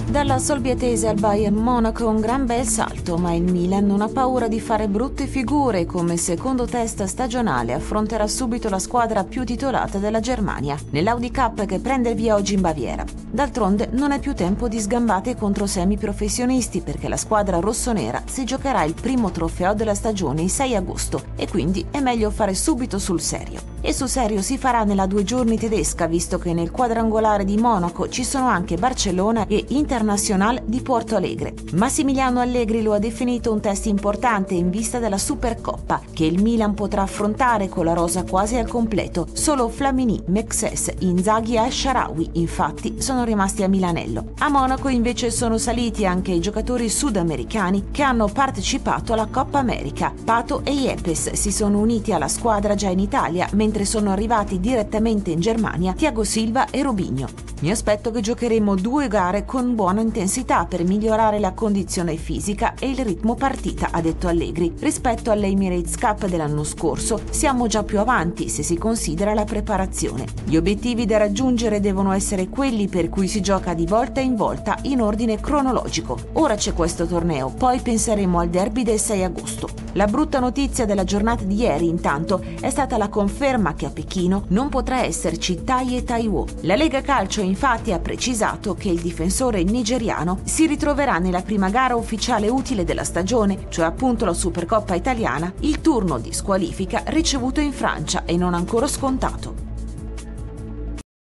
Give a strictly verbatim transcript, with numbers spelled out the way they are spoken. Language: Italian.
Dalla Solbietese al Bayern Monaco un gran bel salto, ma il Milan non ha paura di fare brutte figure e come secondo test stagionale affronterà subito la squadra più titolata della Germania, nell'Audi Cup che prende il via oggi in Baviera. D'altronde non è più tempo di sgambate contro semiprofessionisti perché la squadra rossonera si giocherà il primo trofeo della stagione il sei agosto e quindi è meglio fare subito sul serio. E sul serio si farà nella due giorni tedesca visto che nel quadrangolare di Monaco ci sono anche Barcellona e Internazionale di Porto Alegre. Massimiliano Allegri lo ha definito un test importante in vista della Supercoppa che il Milan potrà affrontare con la rosa quasi al completo. Solo Flamini, Mexes, Inzaghi e Shaarawy infatti sono rimasti a Milanello. A Monaco invece sono saliti anche i giocatori sudamericani che hanno partecipato alla Coppa America. Pato e Yepes si sono uniti alla squadra già in Italia mentre sono arrivati direttamente in Germania Thiago Silva e Robinho. Mi aspetto che giocheremo due gare con buona intensità per migliorare la condizione fisica e il ritmo partita, ha detto Allegri. Rispetto all'Emirates Cup dell'anno scorso siamo già più avanti se si considera la preparazione. Gli obiettivi da raggiungere devono essere quelli per cui si gioca di volta in volta in ordine cronologico. Ora c'è questo torneo, poi penseremo al derby del sei agosto. La brutta notizia della giornata di ieri, intanto, è stata la conferma che a Pechino non potrà esserci Taye Taiwo. La Lega Calcio infatti ha precisato che il difensore nigeriano si ritroverà nella prima gara ufficiale utile della stagione, cioè appunto la Supercoppa italiana, il turno di squalifica ricevuto in Francia e non ancora scontato.